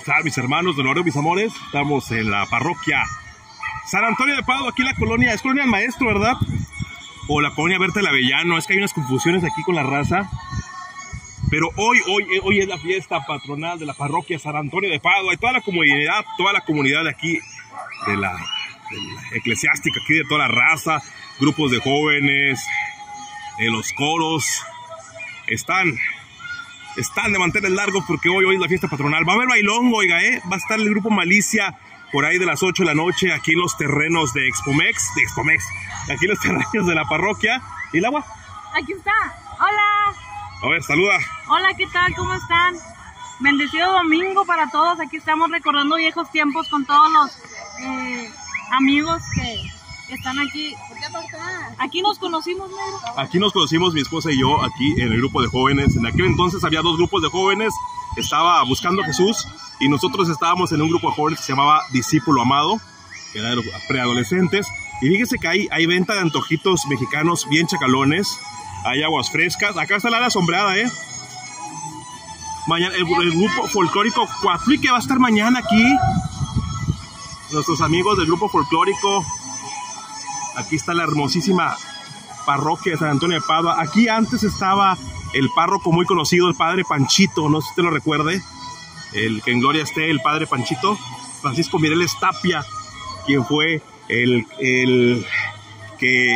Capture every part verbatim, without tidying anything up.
están mis hermanos de Laredo, mis amores? Estamos en la parroquia San Antonio de Padua, aquí en la colonia, es colonia del Maestro, ¿verdad? O la colonia Berta del Avellano, es que hay unas confusiones aquí con la raza. Pero hoy, hoy, hoy es la fiesta patronal de la parroquia San Antonio de Padua y toda la comunidad, toda la comunidad de aquí, de la, de la eclesiástica, aquí de toda la raza, grupos de jóvenes, de los coros, están... Están de mantener largos porque hoy, hoy es la fiesta patronal. Va a haber bailongo, oiga, ¿eh? Va a estar el grupo Malicia por ahí de las ocho de la noche aquí en los terrenos de Expomex, de Expomex, aquí en los terrenos de la parroquia. ¿Y el agua? Aquí está. Hola. A ver, saluda. Hola, ¿qué tal? ¿Cómo están? Bendecido domingo para todos. Aquí estamos recordando viejos tiempos con todos los eh, amigos que están aquí. Aquí nos conocimos, negro. Aquí nos conocimos mi esposa y yo, aquí en el grupo de jóvenes. En aquel entonces había dos grupos de jóvenes. Estaba Buscando a Jesús y nosotros estábamos en un grupo de jóvenes que se llamaba Discípulo Amado, que eran preadolescentes. Y fíjese que hay, hay venta de antojitos mexicanos bien chacalones. Hay aguas frescas. Acá está la ala sombreada, ¿eh? Mañana, el, el grupo folclórico Coatlique va a estar mañana aquí. Nuestros amigos del grupo folclórico. Aquí está la hermosísima parroquia de San Antonio de Padua. Aquí antes estaba el párroco muy conocido, el padre Panchito, no sé si usted lo recuerde, el que en gloria esté, el padre Panchito, Francisco Mireles Tapia, quien fue el, el que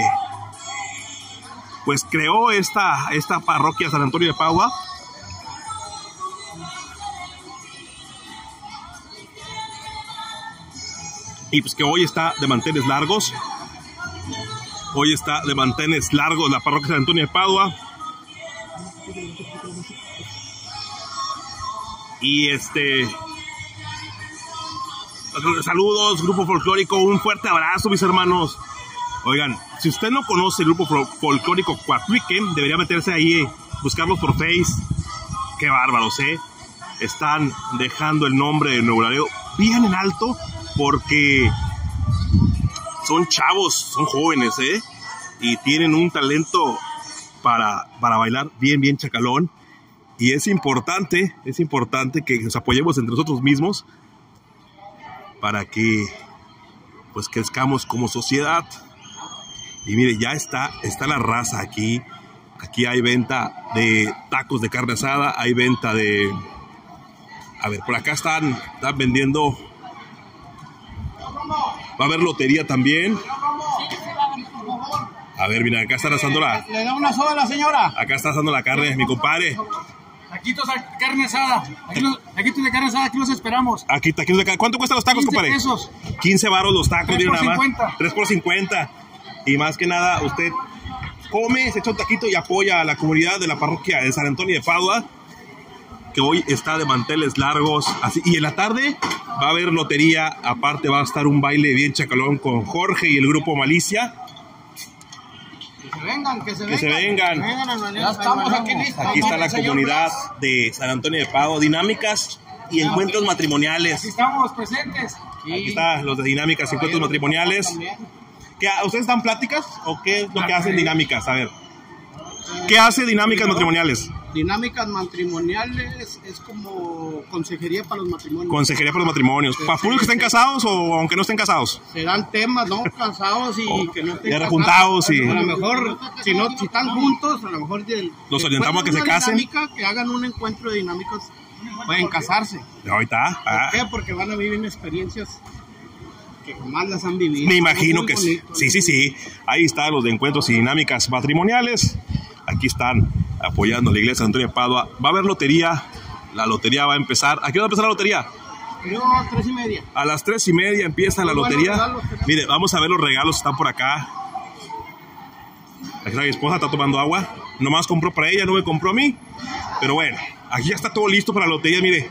pues creó esta, esta parroquia San Antonio de Padua. Y pues que hoy está de manteles largos. Hoy está de manteles largos la parroquia San Antonio de Padua. Y este... saludos, grupo folclórico, un fuerte abrazo, mis hermanos. Oigan, si usted no conoce el grupo folclórico Coatlique, debería meterse ahí, buscarlos por Face. Qué bárbaros, ¿eh? Están dejando el nombre de Nuevo Laredo bien en alto porque... son chavos, son jóvenes, ¿eh? Y tienen un talento para, para bailar bien, bien chacalón. Y es importante, es importante que nos apoyemos entre nosotros mismos para que, pues, crezcamos como sociedad. Y mire, ya está, está la raza aquí. Aquí hay venta de tacos de carne asada, hay venta de... A ver, por acá están, están vendiendo... Va a haber lotería también. A ver, mira, acá está asando la... ¿Le da una soda a la señora? Acá está asando la carne, mi compadre. Taquitos de carne asada. Aquí los, taquitos de carne asada, aquí los esperamos. Aquí, taquitos de carne. ¿Cuánto cuestan los tacos, compadre? quince pesos. quince varos los tacos, tres por nada más. cincuenta. tres por cincuenta. Y más que nada, usted come, se echa un taquito y apoya a la comunidad de la parroquia de San Antonio de Padua, que hoy está de manteles largos. Así, y en la tarde va a haber lotería. Aparte va a estar un baile bien chacalón con Jorge y el grupo Malicia. Que se vengan, que se que vengan. se vengan. Que vengan ya estamos aquí listos. Aquí está la comunidad de San Antonio de Padua. Dinámicas y encuentros matrimoniales. Aquí estamos presentes. Aquí están los de dinámicas y encuentros matrimoniales. ¿Qué, ¿Ustedes dan pláticas o qué es lo que hacen dinámicas? A ver. ¿Qué hace dinámicas matrimoniales? Dinámicas matrimoniales es como consejería para los matrimonios. Consejería para los matrimonios. ¿Para puros que estén casados o aunque no estén casados? Serán temas, ¿no? Casados y oh, que no estén ya rejuntados y... A lo mejor, si no, si están juntos, a lo mejor... De, los orientamos a que se casen. Dinámica, que hagan un encuentro de dinámicas, pueden casarse. Ahorita. Ah. ¿Por qué? Porque van a vivir experiencias que jamás las han vivido. Me imagino que sí. Sí, sí, sí. Ahí están los de encuentros y dinámicas matrimoniales. Aquí están apoyando a la iglesia de San Antonio de Padua. Va a haber lotería. La lotería va a empezar. ¿A qué hora va a empezar la lotería? Yo a las tres y media. A las tres y media empieza la lotería. Mire, vamos a ver los regalos que están por acá. Aquí está mi esposa, está tomando agua. Nomás compró para ella, no me compró a mí. Pero bueno, aquí ya está todo listo para la lotería, mire.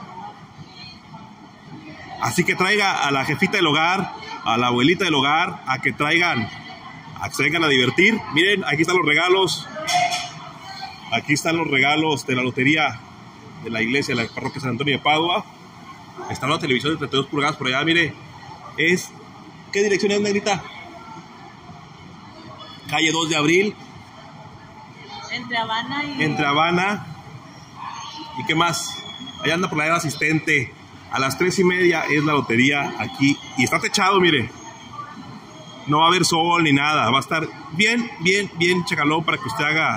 Así que traiga a la jefita del hogar, a la abuelita del hogar, a que traigan, a que se vengan a divertir. Miren, aquí están los regalos. Aquí están los regalos de la lotería de la iglesia de la parroquia San Antonio de Padua. Está la televisión de treinta y dos pulgadas por allá, mire. Es, ¿qué dirección es, negrita? Calle dos de abril. Entre Habana y... Entre Habana. ¿Y qué más? Allá anda por la asistente. A las tres y media es la lotería aquí. Y está techado, mire. No va a haber sol ni nada. Va a estar bien, bien, bien chacalón para que usted haga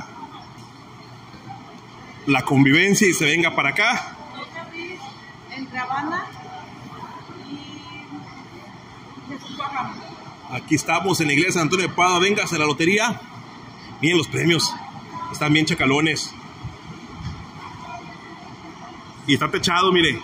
la convivencia y se venga para acá. Entre Habana y Jesús Guajardo. Aquí estamos en la iglesia de San Antonio de Padua. Véngase a la lotería. Miren los premios. Están bien chacalones. Y está techado, mire.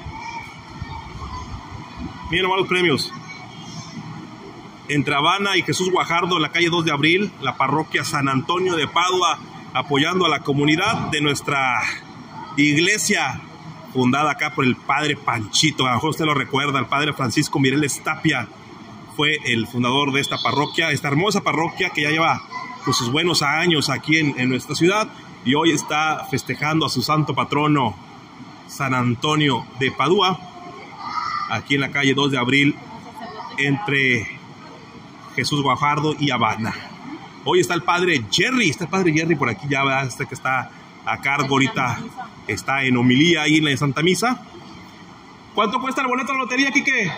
Miren nomás los premios. Entre Habana y Jesús Guajardo, en la calle dos de abril, la parroquia San Antonio de Padua, apoyando a la comunidad de nuestra iglesia, fundada acá por el padre Panchito. A lo mejor usted lo recuerda, el padre Francisco Mireles Tapia fue el fundador de esta parroquia, esta hermosa parroquia que ya lleva pues, sus buenos años aquí en, en nuestra ciudad, y hoy está festejando a su santo patrono, San Antonio de Padua, aquí en la calle dos de abril, entre Jesús Guajardo y Habana. Hoy está el padre Jerry, está el padre Jerry por aquí ya, ¿verdad? Este que está a cargo ahorita, está en homilía ahí en la Santa Misa. ¿Cuánto cuesta el boleto de la lotería, Quique?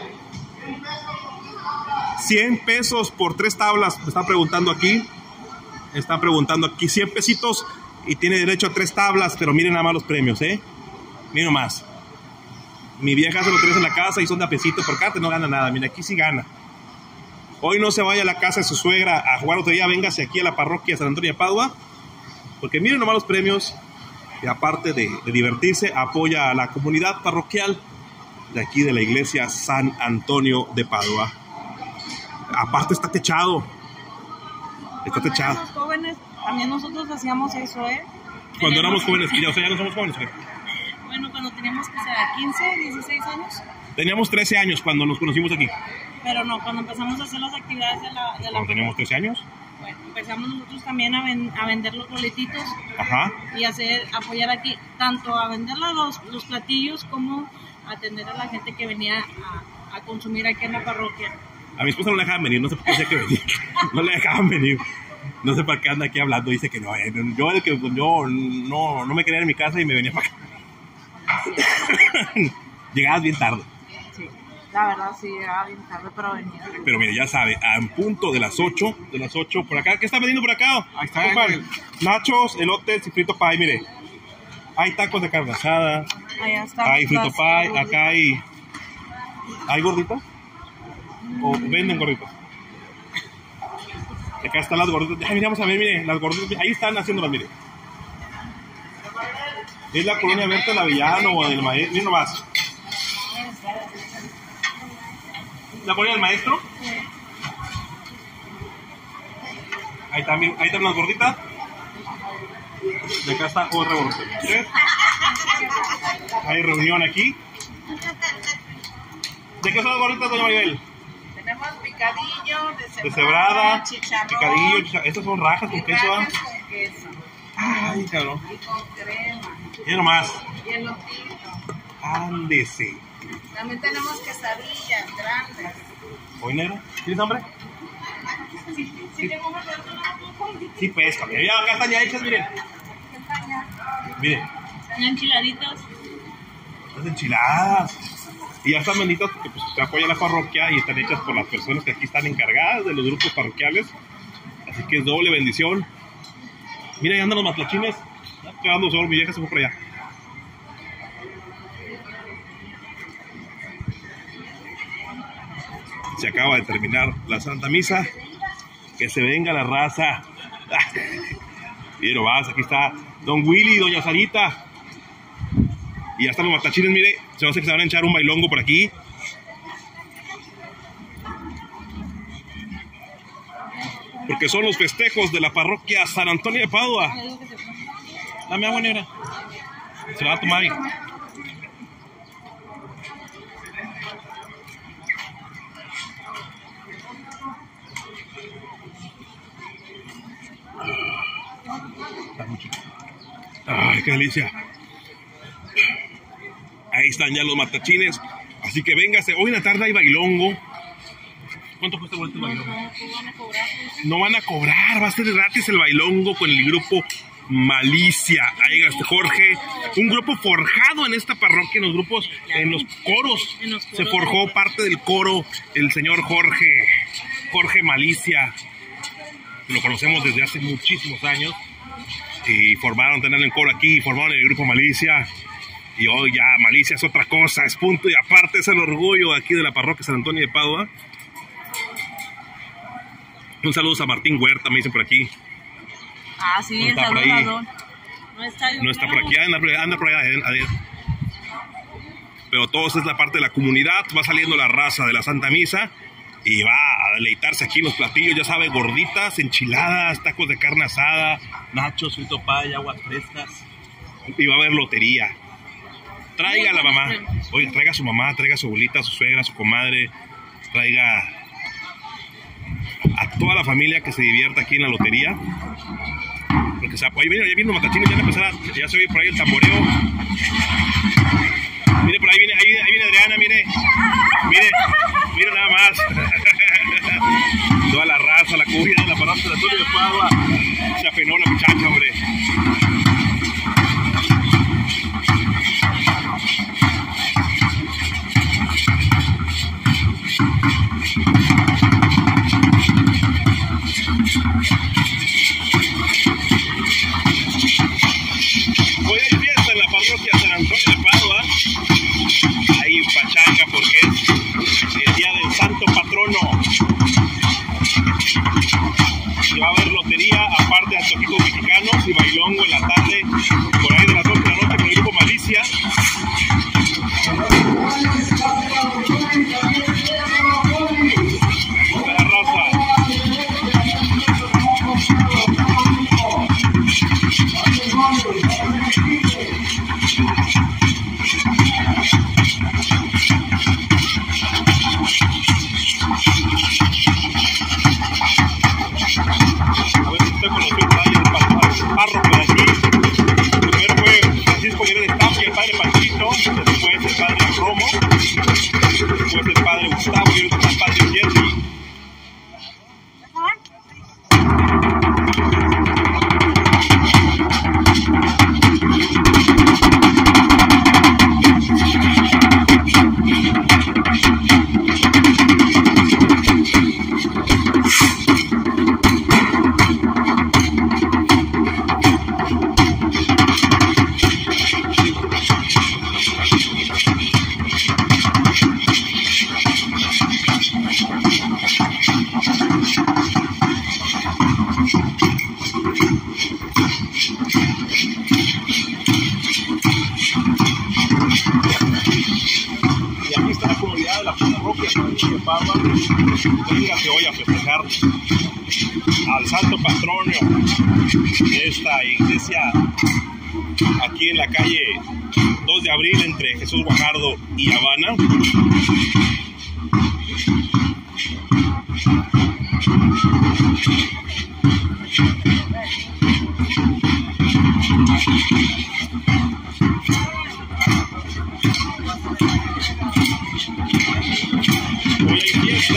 cien pesos por tres tablas, me está preguntando aquí. Está preguntando aquí, cien pesitos y tiene derecho a tres tablas, pero miren nada más los premios, ¿eh? Miren nomás. Mi vieja hace loterías en la casa y son de a pesito por carta, no gana nada. Mira, aquí sí gana. Hoy no se vaya a la casa de su suegra a jugar lotería, véngase aquí a la parroquia San Antonio de Padua, porque miren nomás los premios, y aparte de, de divertirse, apoya a la comunidad parroquial de aquí de la iglesia San Antonio de Padua. Aparte está techado. Está Cuando techado. éramos jóvenes, también nosotros hacíamos eso, ¿eh? Cuando éramos Teníamos- jóvenes, ya, o sea, ya no somos jóvenes. ¿Qué? Bueno, cuando teníamos que ser quince, dieciséis años. Teníamos trece años cuando nos conocimos aquí. Pero no, cuando empezamos a hacer las actividades de la... De la Cuando teníamos trece años. Bueno, empezamos nosotros también a, ven- a vender los boletitos Ajá. y hacer, apoyar aquí, tanto a vender los, los platillos como a atender a la gente que venía a, a consumir aquí en la parroquia. A mi esposa no le dejaban venir, no sé por qué decía que venir. No le dejaban venir. No sé para qué anda aquí hablando, dice que no. eh, Yo, el que, yo no, no me quería en mi casa y me venía para acá. Llegabas bien tarde. Sí, la verdad sí, llegaba bien tarde, pero venía. Pero mire, ya sabe, a un punto de las ocho, de las ocho por acá. ¿Qué está vendiendo por acá? Ahí está, Compa, Ángel. nachos, elotes y frito pie, mire. Hay tacos de carne asada, Allá está. hay frito las- pie, acá hay... ¿Hay gorditas? ¿O venden gorditas? Acá están las gorditas. Ay, miramos a ver, mire, las gorditas. Ahí están haciéndolas, mire. Es la colonia Berta del Avellano o del Maestro. Miren nomás. ¿La colonia del Maestro? Ahí también, ahí están las gorditas. Y acá está otra gordita. ¿Ves? Hay reunión aquí. ¿De qué son las gorditas, doña Maribel? Tenemos picadillo, de De cebrada, chicharrón, picadillo, chicharrón. Estas son rajas con y queso. ¿Ah? rajas con queso Ay, cabrón. y con crema Mira nomás. y elotito. Ándese. También tenemos quesadillas grandes. ¿Hoy negro? ¿Tienes hambre? Sí, pues, cabrón. Ya, acá están ya hechas, miren. Miren, Y enchiladitas. las enchiladas. Y ya están benditas porque pues, se apoya la parroquia y están hechas por las personas que aquí están encargadas de los grupos parroquiales. Así que es doble bendición. Mira, ahí andan los matlachines. Está quedando solo, mi vieja se fue por allá. Se acaba de terminar la Santa Misa. Que se venga la raza. Mira, vas, aquí está Don Willy, Doña Sarita. Y ya están los matachines, mire. Se va a hacer que se van a echar un bailongo por aquí. Porque son los festejos de la parroquia San Antonio de Padua. Dame agua, negra. Se la va a tomar ahí. Está muy chico. Ay, qué delicia. Ahí están ya los matachines. Así que véngase. Hoy en la tarde hay bailongo. ¿Cuánto cuesta el boleto del bailongo? No, pues van a cobrar. No van a cobrar, va a ser gratis el bailongo con el grupo Malicia. Ahí está este Jorge, un grupo forjado en esta parroquia, en los grupos, en los coros. En los coros. Se forjó parte del coro el señor Jorge, Jorge Malicia. Lo conocemos desde hace muchísimos años. Y formaron, tenían el coro aquí, formaron el grupo Malicia. Y hoy ya Malicia es otra cosa, es punto y aparte, es el orgullo aquí de la parroquia San Antonio de Padua. Un saludo a Martín Huerta, me dicen por aquí. Ah, sí, No el está por ahí. saludador. No está, No está por aquí, anda, anda por allá, adentro. Pero todo eso es la parte de la comunidad. Va saliendo la raza de la Santa Misa y va a deleitarse aquí en los platillos, ya sabe, gorditas, enchiladas, tacos de carne asada, nachos, frito paya, aguas frescas. Y va a haber lotería. Traiga a la mamá, oye, traiga a su mamá, traiga a su abuelita, a su suegra, a su comadre, traiga a toda la familia que se divierta aquí en la lotería. Porque se, ahí viene, ahí viene los matachines, ya, empezar a, ya se oye por ahí el tamboreo. Mire, por ahí viene, ahí, ahí viene Adriana, mire, mire, mire nada más. Toda la raza, la comunidad, la parroquia de Antonio de Padua. Se apenó la muchacha, hombre. Hoy hay fiesta en la parroquia San Antonio de Padua. Hay pachanga porque es el día del santo patrono. Y va a haber lotería, aparte de antojitos mexicanos y bailongo en la tarde, por ahí de las ocho de la noche con el grupo Malicia. La raza. A ver si usted conoció por ahí el párroco de aquí. Primero fue Francisco Guerrero Tapia, el padre Panchito, después el padre Romo, después el padre Gustavo y el padre Jerry. Y aquí está la comunidad de la parroquia San Antonio de Padua. Véngase hoy a festejar al santo patrono de esta iglesia aquí en la calle dos de abril entre Jesús Guajardo y Habana. Hoy hay fiesta.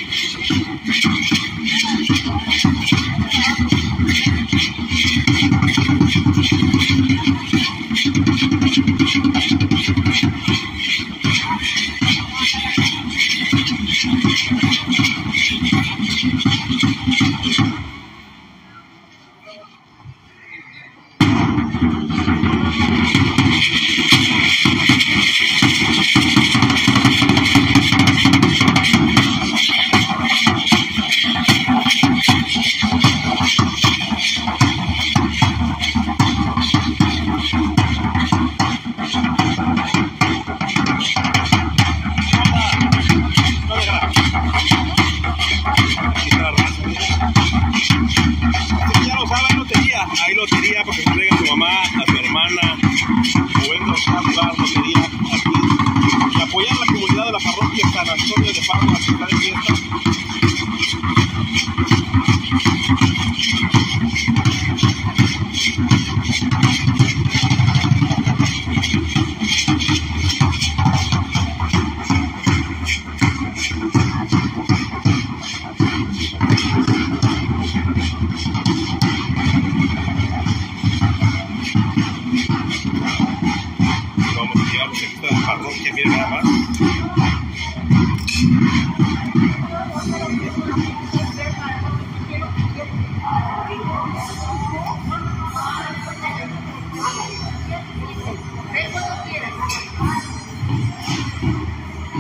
Hay lotería porque se entrega a su mamá, a su hermana, o venga a jugar lotería aquí. Y apoyar la comunidad de la parroquia San Antonio de Padua, ciudad de fiesta.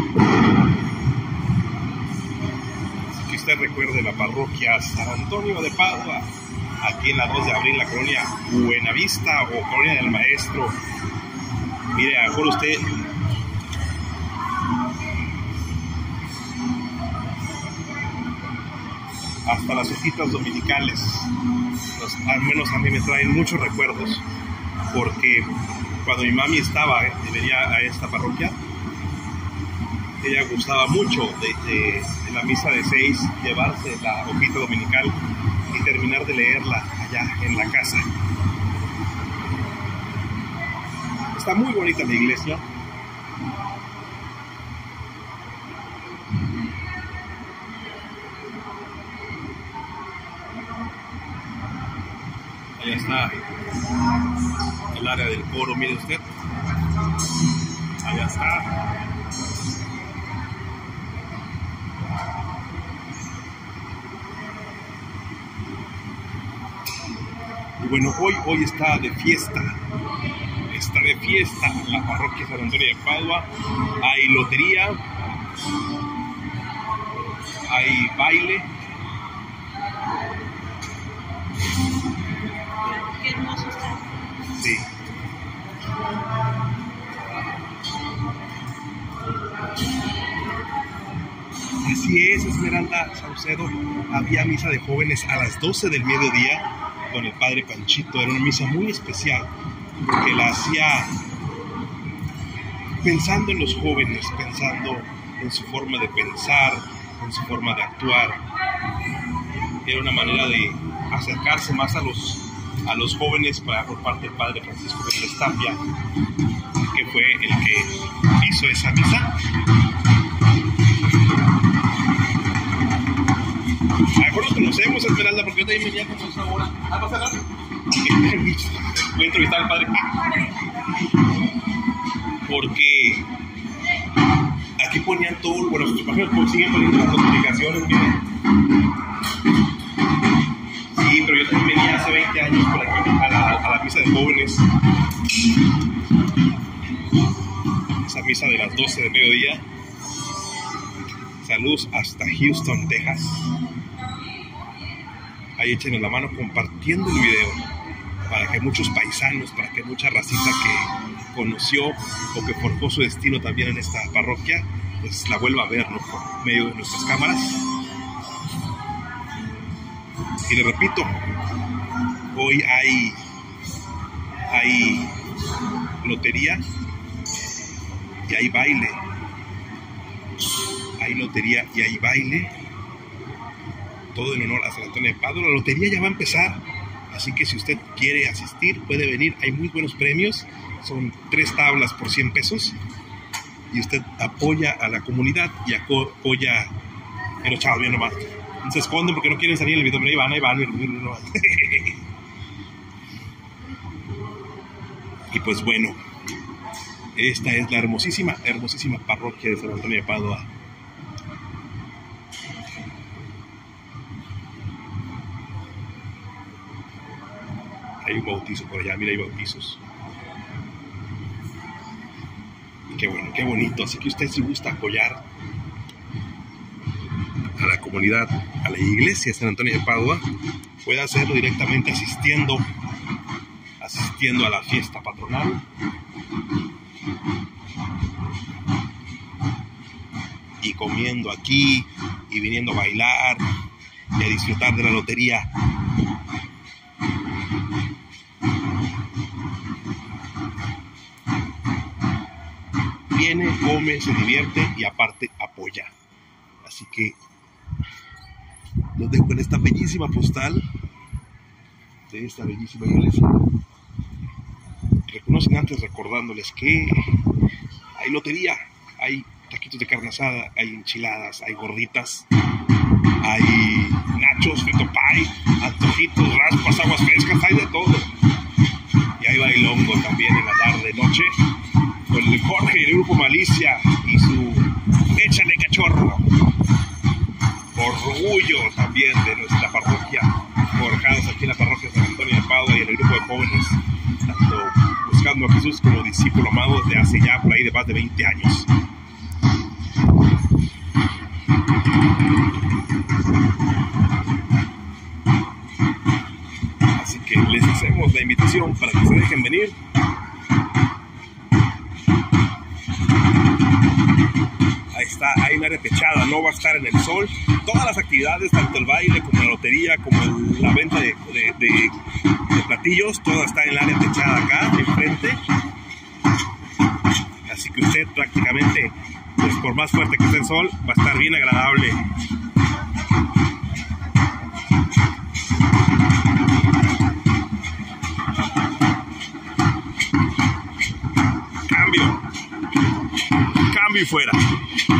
Así que usted recuerde la parroquia San Antonio de Padua, aquí en la dos de abril, la colonia Buenavista o colonia del Maestro. Mire, a lo mejor usted hasta las hojitas dominicales, los, al menos a mí me traen muchos recuerdos, porque cuando mi mami estaba, eh, venía a esta parroquia, ella gustaba mucho de, de, de la misa de seis, llevarse la hojita dominical y terminar de leerla allá en la casa. Está muy bonita la iglesia. Allá está el área del coro, mire usted. Allá está. Y bueno, hoy, hoy está de fiesta. Está de fiesta la parroquia San Antonio de Padua. Hay lotería, hay baile. Qué hermoso está. Sí. Así es, Esmeralda Saucedo. Había misa de jóvenes a las doce del mediodía con el padre Panchito. Era una misa muy especial porque la hacía pensando en los jóvenes, pensando en su forma de pensar, en su forma de actuar. Era una manera de acercarse más a los a los jóvenes para, por parte del padre Francisco Pérez Tapia, que fue el que hizo esa misa. Mejor nos conocemos, Esmeralda, porque yo también venía con esa hora. Ah, ¿vas a hablar? Voy a entrevistar al padre. Porque aquí ponían todo, bueno, sus páginas siguen poniendo las notificaciones, miren. Sí, pero yo también venía hace veinte años por aquí a la, a la misa de jóvenes. Esa misa de las doce de mediodía. Saludos hasta Houston, Texas. Ahí échenos la mano compartiendo el video para que muchos paisanos, para que mucha racita que conoció o que forjó su destino también en esta parroquia, pues la vuelva a ver, ¿no? Por medio de nuestras cámaras. Y le repito, hoy hay, hay lotería y hay baile. Hay lotería y hay baile. Todo en honor a San Antonio de Padua. La lotería ya va a empezar, así que si usted quiere asistir, puede venir. Hay muy buenos premios. Son tres tablas por cien pesos. Y usted apoya a la comunidad y apoya a los chavos, bien nomás. Se esconden porque no quieren salir en el video, pero ahí van, ahí van. Y pues bueno, esta es la hermosísima, hermosísima parroquia de San Antonio de Padua. Hay un bautizo por allá, mira, hay bautizos. Qué bueno, qué bonito. Así que usted, si gusta apoyar a la comunidad, a la iglesia de San Antonio de Padua, puede hacerlo directamente asistiendo, asistiendo a la fiesta patronal. Y comiendo aquí, y viniendo a bailar, y a disfrutar de la lotería. Viene, come, se divierte y aparte apoya. Así que los dejo en esta bellísima postal de esta bellísima iglesia. Reconocen antes recordándoles que hay lotería, hay taquitos de carne asada, hay enchiladas, hay gorditas, hay nachos, frito pie, antojitos, raspas, aguas frescas, hay de todo. Y hay bailongo también en la tarde noche con el Jorge y el grupo Malicia y su Échale Cachorro. Orgullo también de nuestra parroquia, forjados aquí en la parroquia San Antonio de Padua y en el grupo de jóvenes, tanto buscando a Jesús como discípulo amado desde hace ya por ahí de más de veinte años. Así que les hacemos la invitación para que se dejen venir. Ahí está, hay un área techada, no va a estar en el sol. Todas las actividades, tanto el baile como la lotería, como el- la venta de, de, de- de platillos, todo está en el área techada acá, enfrente. Así que usted prácticamente, pues por más fuerte que esté el sol, va a estar bien agradable. Cambio. Cambio y fuera.